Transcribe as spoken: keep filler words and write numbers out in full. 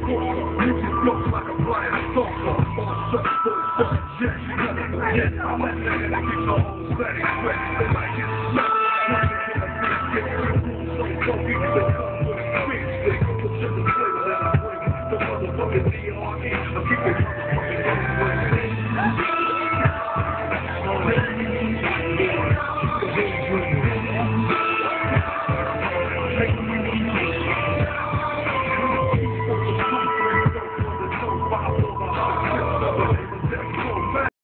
Music flows like a flying saucer. On search for the subject. Never forget, I'm a nigga that keeps the whole steady sweat. They might get smoked. Running in the big get real rules so funky. They come with a big stick. Put to the flavor that I bring. The motherfucking D R E. I keep it motherfucking